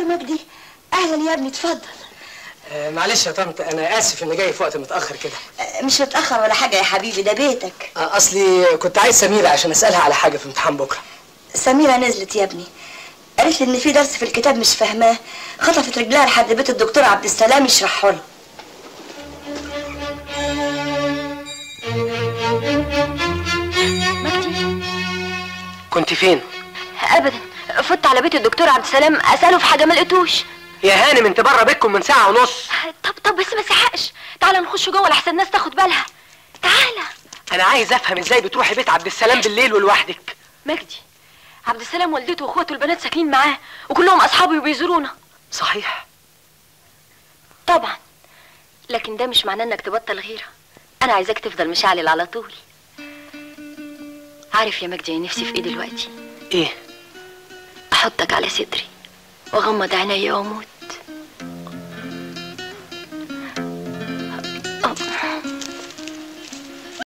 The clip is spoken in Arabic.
مجدي. اهلا يا ابني، اتفضل. معلش يا طنط، انا اسف اني جاي في وقت متاخر كده. مش متاخر ولا حاجه يا حبيبي، ده بيتك. اصلي كنت عايز سميره عشان اسالها على حاجه في امتحان بكره. سميره نزلت يا ابني، قالت لي ان في درس في الكتاب مش فاهماه، خطفت رجلها لحد بيت الدكتور عبد السلام يشرحه لها. مجدي، كنت فين؟ ابدا، فت على بيت الدكتور عبد السلام اساله في حاجه ما لقيتوش. يا هانم انت بره بيتكم من ساعه ونص. طب بس ما سحقش، تعالى نخش جوه لحسن الناس تاخد بالها. تعالى. انا عايز افهم ازاي بتروحي بيت عبد السلام بالليل ولوحدك؟ مجدي، عبد السلام والدته واخواته البنات ساكنين معاه وكلهم اصحابي وبيزورونا. صحيح؟ طبعا، لكن ده مش معناه انك تبطل غيره. انا عايزاك تفضل مشعلل على طول. عارف يا مجدي، نفسي في ايه دلوقتي؟ ايه؟ احطك على صدري واغمض عينيا واموت.